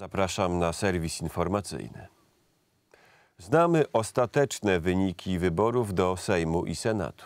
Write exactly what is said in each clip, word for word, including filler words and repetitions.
Zapraszam na serwis informacyjny. Znamy ostateczne wyniki wyborów do Sejmu i Senatu.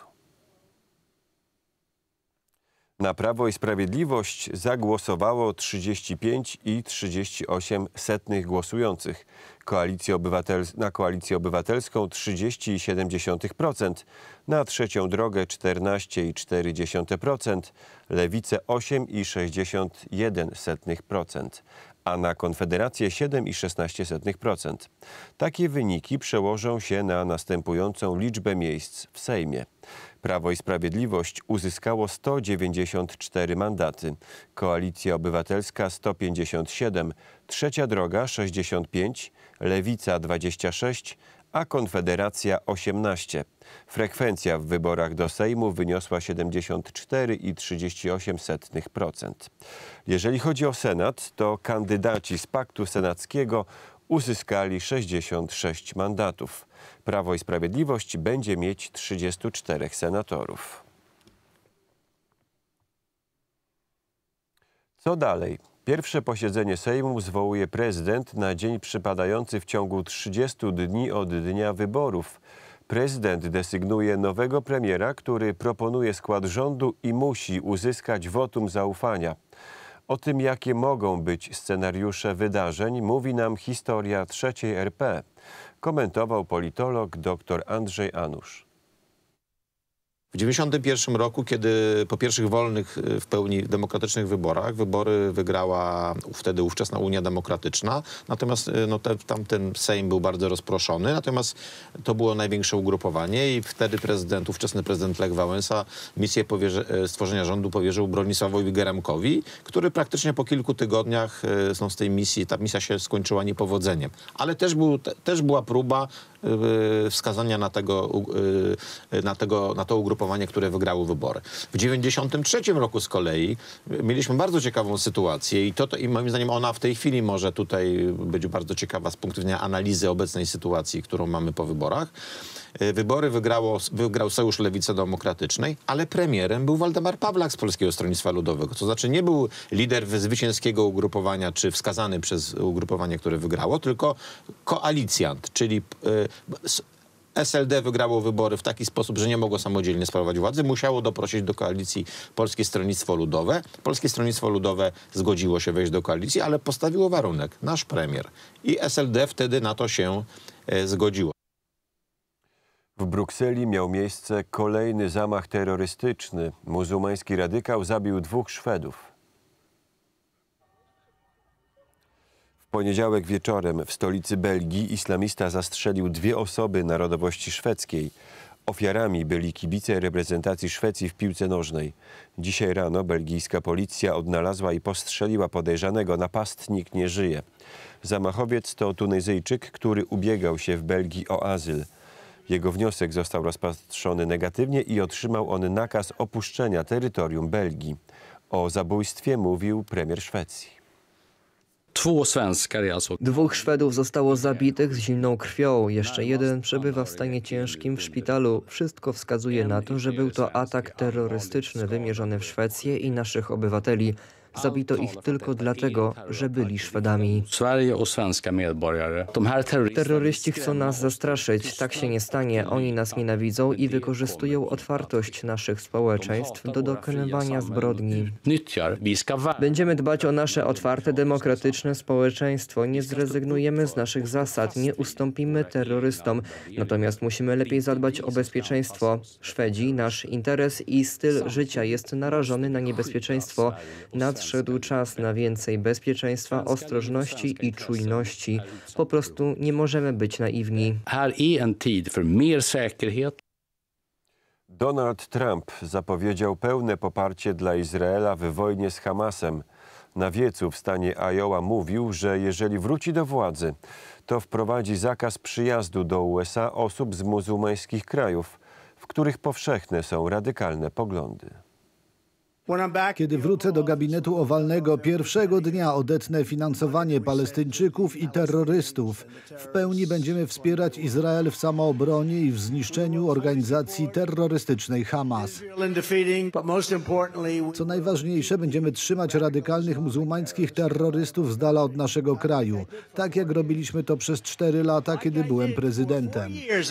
Na Prawo i Sprawiedliwość zagłosowało trzydzieści pięć i trzydzieści osiem setnych głosujących. Koalicję Obywatel- na Koalicję Obywatelską trzydzieści i siedem dziesiątych procent, na Trzecią Drogę czternaście i cztery dziesiąte procent, Lewicę osiem i sześćdziesiąt jeden setnych procent, a na Konfederację siedem i szesnaście setnych procent. Takie wyniki przełożą się na następującą liczbę miejsc w Sejmie. Prawo i Sprawiedliwość uzyskało sto dziewięćdziesiąt cztery mandaty, Koalicja Obywatelska sto pięćdziesiąt siedem, Trzecia Droga sześćdziesiąt pięć, Lewica dwadzieścia sześć, a Konfederacja osiemnaście. Frekwencja w wyborach do Sejmu wyniosła siedemdziesiąt cztery i trzydzieści osiem setnych procent. Jeżeli chodzi o Senat, to kandydaci z Paktu Senackiego uzyskali sześćdziesiąt sześć mandatów. Prawo i Sprawiedliwość będzie mieć trzydziestu czterech senatorów. Co dalej? Pierwsze posiedzenie Sejmu zwołuje prezydent na dzień przypadający w ciągu trzydziestu dni od dnia wyborów. Prezydent desygnuje nowego premiera, który proponuje skład rządu i musi uzyskać wotum zaufania. O tym, jakie mogą być scenariusze wydarzeń, mówi nam historia trzeciej R P. Komentował politolog dr Andrzej Anusz. W dziewięćdziesiątym pierwszym roku, kiedy po pierwszych wolnych w pełni demokratycznych wyborach, wybory wygrała wtedy ówczesna Unia Demokratyczna, natomiast no, te, tamten Sejm był bardzo rozproszony, natomiast to było największe ugrupowanie i wtedy prezydent, ówczesny prezydent Lech Wałęsa misję powierzy, stworzenia rządu powierzył Bronisławowi Geremkowi, który praktycznie po kilku tygodniach no, z tej misji, ta misja się skończyła niepowodzeniem. Ale też, był, te, też była próba wskazania na, tego, na, tego, na to ugrupowanie, które wygrało wybory. W dziewięćdziesiątym trzecim roku z kolei mieliśmy bardzo ciekawą sytuację i, to, to, i moim zdaniem ona w tej chwili może tutaj być bardzo ciekawa z punktu widzenia analizy obecnej sytuacji, którą mamy po wyborach. Wybory wygrało, wygrał Sojusz Lewicy Demokratycznej, ale premierem był Waldemar Pawlak z Polskiego Stronnictwa Ludowego. To znaczy nie był lider zwycięskiego ugrupowania, czy wskazany przez ugrupowanie, które wygrało, tylko koalicjant, czyli S L D wygrało wybory w taki sposób, że nie mogło samodzielnie sprawować władzy. Musiało doprosić do koalicji Polskie Stronnictwo Ludowe. Polskie Stronnictwo Ludowe zgodziło się wejść do koalicji, ale postawiło warunek, nasz premier. I S L D wtedy na to się e, zgodziło. W Brukseli miał miejsce kolejny zamach terrorystyczny. Muzułmański radykał zabił dwóch Szwedów. W poniedziałek wieczorem w stolicy Belgii islamista zastrzelił dwie osoby narodowości szwedzkiej. Ofiarami byli kibice reprezentacji Szwecji w piłce nożnej. Dzisiaj rano belgijska policja odnalazła i postrzeliła podejrzanego. Napastnik nie żyje. Zamachowiec to Tunezyjczyk, który ubiegał się w Belgii o azyl. Jego wniosek został rozpatrzony negatywnie i otrzymał on nakaz opuszczenia terytorium Belgii. O zabójstwie mówił premier Szwecji. Dwóch Szwedów zostało zabitych z zimną krwią. Jeszcze jeden przebywa w stanie ciężkim w szpitalu. Wszystko wskazuje na to, że był to atak terrorystyczny wymierzony w Szwecję i naszych obywateli. Zabito ich tylko dlatego, że byli Szwedami. Terroryści chcą nas zastraszyć. Tak się nie stanie. Oni nas nienawidzą i wykorzystują otwartość naszych społeczeństw do dokonywania zbrodni. Będziemy dbać o nasze otwarte, demokratyczne społeczeństwo. Nie zrezygnujemy z naszych zasad, nie ustąpimy terrorystom. Natomiast musimy lepiej zadbać o bezpieczeństwo. Szwedzi, nasz interes i styl życia jest narażony na niebezpieczeństwo. Nadszedł czas na więcej bezpieczeństwa, ostrożności i czujności. Po prostu nie możemy być naiwni. Donald Trump zapowiedział pełne poparcie dla Izraela w wojnie z Hamasem. Na wiecu w stanie Iowa mówił, że jeżeli wróci do władzy, to wprowadzi zakaz przyjazdu do U S A osób z muzułmańskich krajów, w których powszechne są radykalne poglądy. Kiedy wrócę do gabinetu owalnego, pierwszego dnia odetnę finansowanie Palestyńczyków i terrorystów. W pełni będziemy wspierać Izrael w samoobronie i w zniszczeniu organizacji terrorystycznej Hamas. Co najważniejsze, będziemy trzymać radykalnych muzułmańskich terrorystów z dala od naszego kraju, tak jak robiliśmy to przez cztery lata, kiedy byłem prezydentem.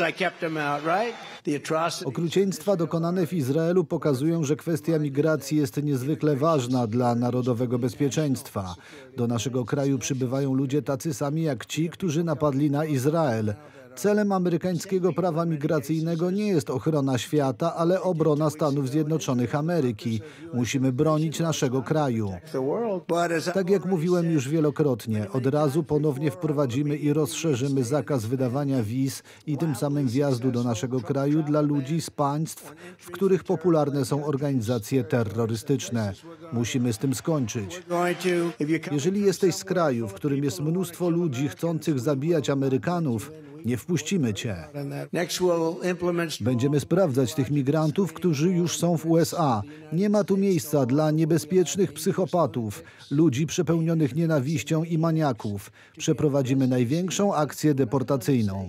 Okrucieństwa dokonane w Izraelu pokazują, że kwestia migracji jest niezwykle ważna dla narodowego bezpieczeństwa. Do naszego kraju przybywają ludzie tacy sami jak ci, którzy napadli na Izrael. Celem amerykańskiego prawa migracyjnego nie jest ochrona świata, ale obrona Stanów Zjednoczonych Ameryki. Musimy bronić naszego kraju. Tak jak mówiłem już wielokrotnie, od razu ponownie wprowadzimy i rozszerzymy zakaz wydawania wiz i tym samym wjazdu do naszego kraju dla ludzi z państw, w których popularne są organizacje terrorystyczne. Musimy z tym skończyć. Jeżeli jesteś z kraju, w którym jest mnóstwo ludzi chcących zabijać Amerykanów, nie wpuścimy cię. Będziemy sprawdzać tych migrantów, którzy już są w U S A. Nie ma tu miejsca dla niebezpiecznych psychopatów, ludzi przepełnionych nienawiścią i maniaków. Przeprowadzimy największą akcję deportacyjną.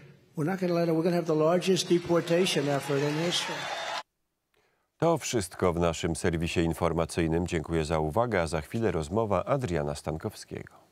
To wszystko w naszym serwisie informacyjnym. Dziękuję za uwagę, a za chwilę rozmowa Adriana Stankowskiego.